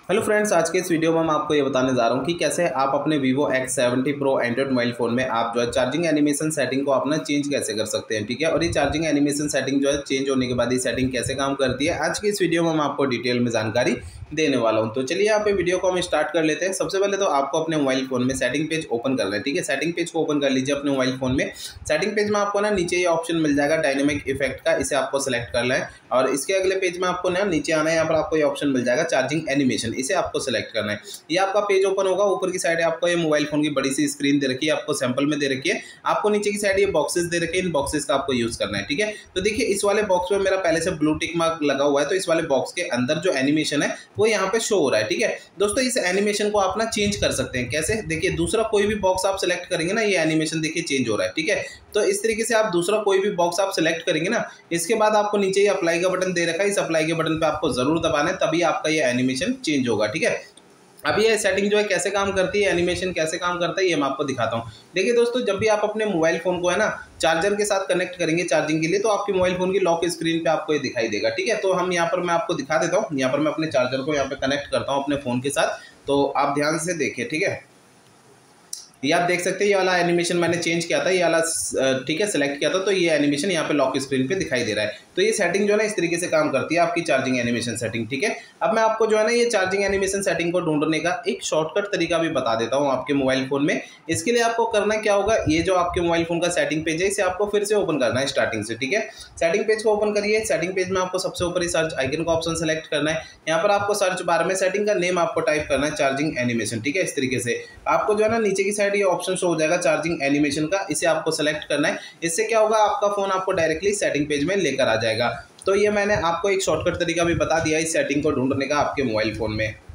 Hello friends, आज के इस वीडियो में मैं आपको ये बताने जा रहा हूँ कि कैसे आप अपने Vivo X70 Pro Android mobile phone में आप जो है चार्जिंग एनिमेशन सेटिंग को अपना चेंज कैसे कर सकते हैं। ठीक है, और ये चार्जिंग एनिमेशन सेटिंग जो है चेंज होने के बाद ये सेटिंग कैसे काम करती है, आज की इस वीडियो में मैं आपको डिटेल में जानकारी देने वाला हूं। तो चलिए यहाँ पे वीडियो को हम स्टार्ट कर लेते हैं। सबसे पहले तो आपको अपने मोबाइल फोन में सेटिंग पेज ओपन करना है। ठीक है, सेटिंग पेज को ओपन कर लीजिए अपने मोबाइल फोन में। सेटिंग पेज में आपको ना नीचे ये ऑप्शन मिल जाएगा डायनेमिक इफेक्ट का, इसे आपको सेलेक्ट करना है और इसके अगले पेज में आपको ना नीचे आना है। यहाँ पर आपको ये ऑप्शन मिल जाएगा चार्जिंग एनिमेशन, इसे आपको सेलेक्ट करना है। ये आपका पेज ओपन होगा। ऊपर की साइड आपको ये मोबाइल फोन की बड़ी सी स्क्रीन दे रखी है, आपको सैंपल में दे रखी है। आपको नीचे की साइड ये बॉक्सेस दे रखे हैं, इन बॉक्सेस का आपको यूज करना है। ठीक है, तो देखिए इस वाले बॉक्स में मेरा पहले से ब्लू टिक मार्क लगा हुआ है, तो इस वाले बॉक्स के अंदर जो एनिमेशन है वो यहाँ पे शो हो रहा है। ठीक है दोस्तों, इस एनिमेशन को आप ना चेंज कर सकते हैं। कैसे? देखिए दूसरा कोई भी बॉक्स आप सिलेक्ट करेंगे ना, ये एनिमेशन देखिए चेंज हो रहा है। ठीक है, तो इस तरीके से आप दूसरा कोई भी बॉक्स आप सिलेक्ट करेंगे ना, इसके बाद आपको नीचे ये अप्लाई का बटन दे रखा है, इस अप्लाई के बटन पे आपको जरूर दबाना है, तभी आपका ये एनिमेशन चेंज होगा। ठीक है, अब ये सेटिंग जो है कैसे काम करती है, एनिमेशन कैसे काम करता है, ये मैं आपको दिखाता हूँ। देखिए दोस्तों, जब भी आप अपने मोबाइल फोन को है ना चार्जर के साथ कनेक्ट करेंगे चार्जिंग के लिए, तो आपके मोबाइल फोन की लॉक स्क्रीन पे आपको ये दिखाई देगा। ठीक है, तो हम यहाँ पर मैं आपको दिखा देता हूँ। यहाँ पर मैं अपने चार्जर को यहाँ पे कनेक्ट करता हूँ अपने फोन के साथ, तो आप ध्यान से देखिए। ठीक है, ये आप देख सकते हैं, ये वाला एनिमेशन मैंने चेंज किया था, ये वाला ठीक है सेलेक्ट किया था, तो ये एनिमेशन यहाँ पे लॉक स्क्रीन पे दिखाई दे रहा है। तो ये सेटिंग जो है ना इस तरीके से काम करती है आपकी चार्जिंग एनिमेशन सेटिंग। ठीक है, अब मैं आपको जो है ना ये चार्जिंग एनिमेशन सेटिंग को ढूंढने का एक शॉर्टकट तरीका भी बता देता हूँ आपके मोबाइल फोन में। इसके लिए आपको करना क्या होगा, ये जो आपके मोबाइल फोन का सेटिंग पेज है इसे आपको फिर से ओपन करना है स्टार्टिंग से। ठीक है, सेटिंग पेज को ओपन करिए। सेटिंग पेज में आपको सबसे ऊपर ही सर्च आइकन का ऑप्शन सेलेक्ट करना है। यहाँ पर आपको सर्च बार में सेटिंग का नेम आपको टाइप करना है चार्जिंग एनिमेशन। ठीक है, इस तरीके से आपको जो है ना नीचे की साइड ये ऑप्शन शो हो जाएगा चार्जिंग एनिमेशन का, इसे आपको सेलेक्ट करना है। इससे क्या होगा, आपका फोन आपको डायरेक्टली सेटिंग पेज में लेकर आ जाएगा। तो ये मैंने आपको एक शॉर्टकट तरीका भी बता दिया इस सेटिंग को ढूंढने का आपके मोबाइल फोन में।